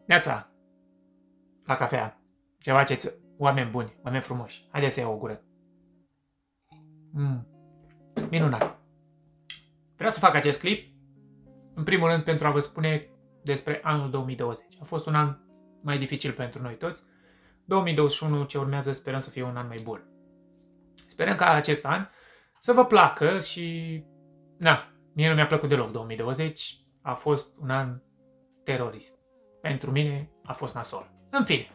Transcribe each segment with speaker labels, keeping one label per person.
Speaker 1: Neața, la cafea. Ce faceți, oameni buni, oameni frumoși? Haideți să iau o gură. Minunat. Vreau să fac acest clip, în primul rând, pentru a vă spune despre anul 2020. A fost un an mai dificil pentru noi toți. 2021 ce urmează sperăm să fie un an mai bun. Sperăm ca acest an să vă placă și... mie nu mi-a plăcut deloc 2020. A fost un an terorist. Pentru mine a fost nasol. În fine,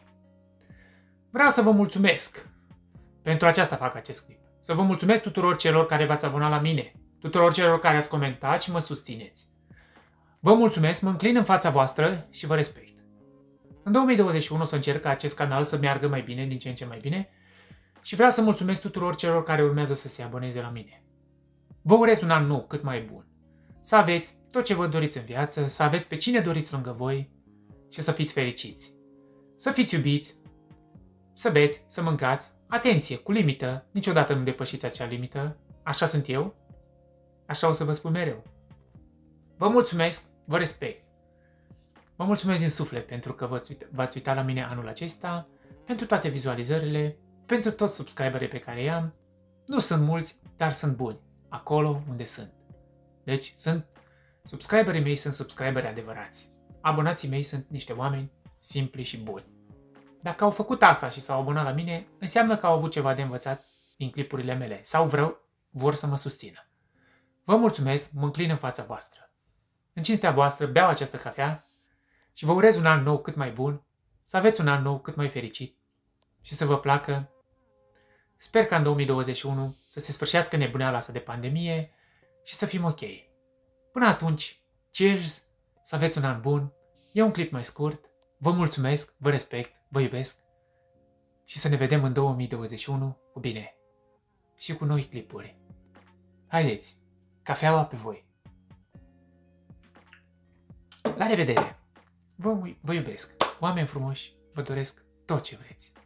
Speaker 1: vreau să vă mulțumesc. Pentru aceasta fac acest clip. Să vă mulțumesc tuturor celor care v-ați abonat la mine, tuturor celor care ați comentat și mă susțineți. Vă mulțumesc, mă înclin în fața voastră și vă respect. În 2021 o să încerc ca acest canal să meargă mai bine, din ce în ce mai bine, și vreau să mulțumesc tuturor celor care urmează să se aboneze la mine. Vă urez un an nou cât mai bun. Să aveți tot ce vă doriți în viață, să aveți pe cine doriți lângă voi și să fiți fericiți. Să fiți iubiți, să beți, să mâncați, atenție, cu limită, niciodată nu depășiți acea limită, așa sunt eu, așa o să vă spun mereu. Vă mulțumesc, vă respect. Vă mulțumesc din suflet pentru că v-ați uitat la mine anul acesta, pentru toate vizualizările, pentru toți subscriberii pe care i-am. Nu sunt mulți, dar sunt buni, acolo unde sunt. Deci, subscriberii mei sunt subscriberi adevărați. Abonații mei sunt niște oameni simpli și buni. Dacă au făcut asta și s-au abonat la mine, înseamnă că au avut ceva de învățat din clipurile mele sau vor să mă susțină. Vă mulțumesc, mă înclin în fața voastră. În cinstea voastră beau această cafea și vă urez un an nou cât mai bun, să aveți un an nou cât mai fericit și să vă placă. Sper ca în 2021 să se sfârșească nebuneala asta de pandemie și să fim ok. Până atunci, cheers, să aveți un an bun, e un clip mai scurt, vă mulțumesc, vă respect, vă iubesc și să ne vedem în 2021 cu bine și cu noi clipuri. Haideți, cafeaua pe voi! La revedere! Vă iubesc, oameni frumoși, vă doresc tot ce vreți!